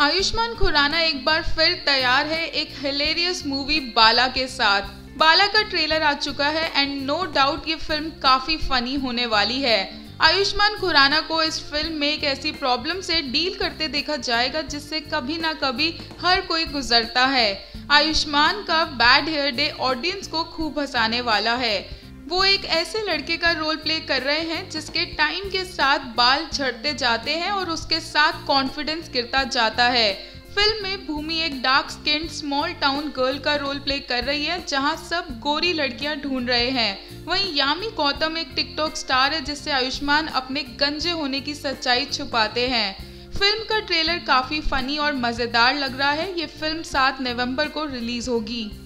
आयुष्मान खुराना एक बार फिर तैयार है एक हिलेरियस मूवी बाला के साथ। बाला का ट्रेलर आ चुका है एंड नो डाउट ये फिल्म काफी फनी होने वाली है। आयुष्मान खुराना को इस फिल्म में एक ऐसी प्रॉब्लम से डील करते देखा जाएगा जिससे कभी ना कभी हर कोई गुजरता है। आयुष्मान का बैड हेयर डे ऑडियंस को खूब हंसाने वाला है। वो एक ऐसे लड़के का रोल प्ले कर रहे हैं जिसके टाइम के साथ बाल झड़ते जाते हैं और उसके साथ कॉन्फिडेंस गिरता जाता है। फिल्म में भूमि एक dark skinned small town girl का रोल प्ले कर रही है जहां सब गोरी लड़कियां ढूंढ रहे हैं। वहीं यामी गौतम एक टिकटॉक स्टार है जिससे आयुष्मान अपने गंजे होने की सच्चाई छुपाते हैं। फिल्म का ट्रेलर काफी फनी और मजेदार लग रहा है। ये फिल्म 7 नवंबर को रिलीज होगी।